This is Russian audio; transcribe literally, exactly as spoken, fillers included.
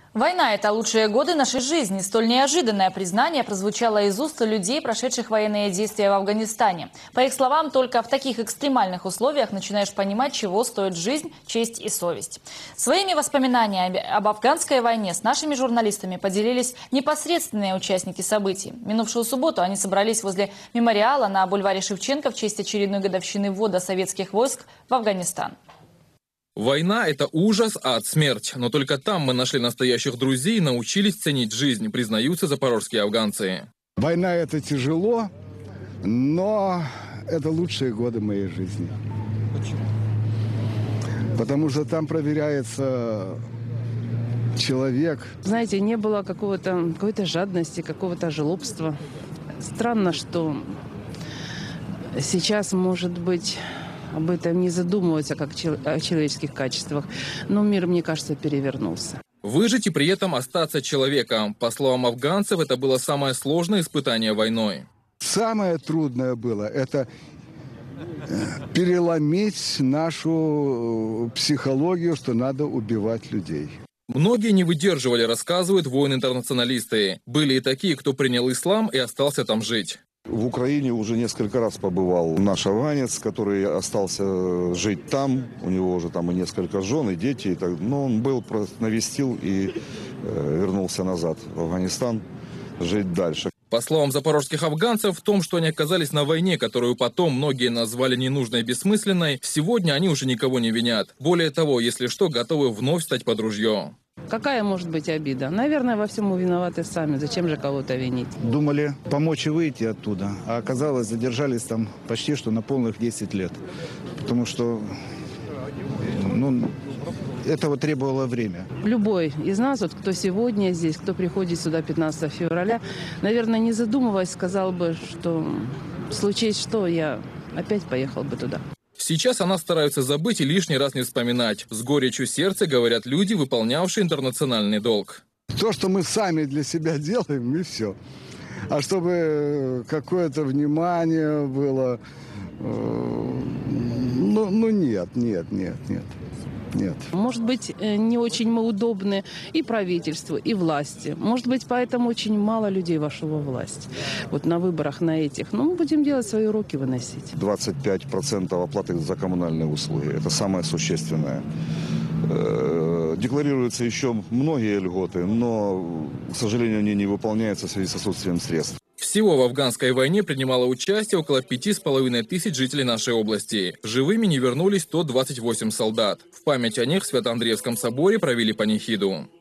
Война – это лучшие годы нашей жизни. Столь неожиданное признание прозвучало из уст людей, прошедших военные действия в Афганистане. По их словам, только в таких экстремальных условиях начинаешь понимать, чего стоит жизнь, честь и совесть. Своими воспоминаниями об афганской войне с нашими журналистами поделились непосредственные участники событий. Минувшую субботу они собрались возле мемориала на бульваре Шевченко в честь очередной годовщины ввода советских войск в Афганистан. Война – это ужас, ад, смерть. Но только там мы нашли настоящих друзей и научились ценить жизнь, признаются запорожские афганцы. Война – это тяжело, но это лучшие годы моей жизни. Почему? Потому что там проверяется человек. Знаете, не было какого-то, какой-то жадности, какого-то жлобства. Странно, что сейчас, может быть, об этом не задумываются, как о человеческих качествах. Но мир, мне кажется, перевернулся. Выжить и при этом остаться человеком. По словам афганцев, это было самое сложное испытание войной. Самое трудное было – это переломить нашу психологию, что надо убивать людей. Многие не выдерживали, рассказывают воины-интернационалисты. Были и такие, кто принял ислам и остался там жить. В Украине уже несколько раз побывал наш афганец, который остался жить там. У него уже там и несколько жен, и дети. И так, но он был, просто навестил и э, вернулся назад в Афганистан жить дальше. По словам запорожских афганцев, в том, что они оказались на войне, которую потом многие назвали ненужной и бессмысленной, сегодня они уже никого не винят. Более того, если что, готовы вновь стать под ружье. Какая может быть обида? Наверное, во всем мы виноваты сами. Зачем же кого-то винить? Думали помочь и выйти оттуда, а оказалось, задержались там почти что на полных десять лет. Потому что ну, этого требовало время. Любой из нас, вот, кто сегодня здесь, кто приходит сюда пятнадцатого февраля, наверное, не задумываясь, сказал бы, что случись что, я опять поехал бы туда. Сейчас она стараются забыть и лишний раз не вспоминать. С горечью сердца говорят люди, выполнявшие интернациональный долг. То, что мы сами для себя делаем, и все. А чтобы какое-то внимание было, ну, ну нет, нет, нет, нет. Нет. Может быть, не очень мы удобны и правительству, и власти. Может быть, поэтому очень мало людей вошло во власть. Вот на выборах на этих. Но мы будем делать свои уроки, выносить. двадцать пять процентов оплаты за коммунальные услуги. Это самое существенное. Декларируются еще многие льготы, но, к сожалению, они не выполняются в связи с отсутствием средств. Всего в афганской войне принимало участие около пяти с половиной тысяч жителей нашей области. Живыми не вернулись сто двадцать восемь солдат. В память о них в Свято-Андреевском соборе провели панихиду.